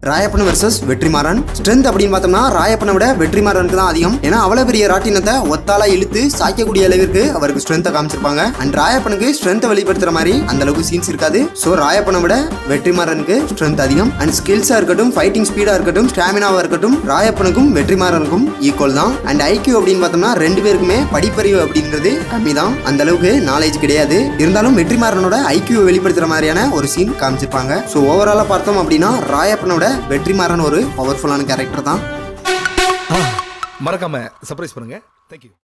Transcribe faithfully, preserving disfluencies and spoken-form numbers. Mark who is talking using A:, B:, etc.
A: Rayappan versus Vetrimaaran. Strength அப்படின்னு பார்த்தோம்னா ராயப்பனை விட வெற்றிமாறனுக்கு தான் அதிகம். ஏன்னா அவ்வளவு பெரிய ராட்டினத்தை ஒத்தாலா இழுத்து சாய்க்கக்கூடிய அளவிற்கு அவருக்கு ஸ்ட்ரென்த்தை காமிச்சிருப்பாங்க. அண்ட் ராயப்பனுக்கு ஸ்ட்ரென்த்தை வெளிப்படுத்துற மாதிரி அந்த அளவுக்கு சீன்ஸ் இருக்காது. ஸோ ராயப்பனை விட வெற்றிமாறனுக்கு ஸ்ட்ரென்த் அதிகம். அண்ட் ஸ்கில்ஸா இருக்கட்டும், ஃபைட்டிங் ஸ்பீடா இருக்கட்டும், ஸ்டாமினாவா இருக்கட்டும், ராயப்பனுக்கும் வெற்றிமாறனுக்கும் ஈக்குவல் தான். அண்ட் ஐக்கியூ அப்படின்னு பார்த்தோம்னா ரெண்டு பேருக்குமே படிப்பறிவு அப்படின்றது கம்மி தான். அந்த அளவுக்கு நாலேஜ் கிடையாது. இருந்தாலும் வெற்றிமாறனோட ஐக்கியூ வெளிப்படுத்துற மாதிரியான ஒரு சீன் காமிச்சிருப்பாங்க. ஸோ ஓவராலா பார்த்தோம் அப்படின்னா ராயப்பனோட வெற்றிமாறன் ஒரு பவர்ஃபுல்லான கேரக்டர் தான்.
B: மறக்காம சர்ப்ரைஸ் பண்ணுங்க. தேங்க்யூ.